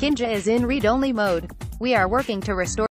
Kinja is in read-only mode. We are working to restore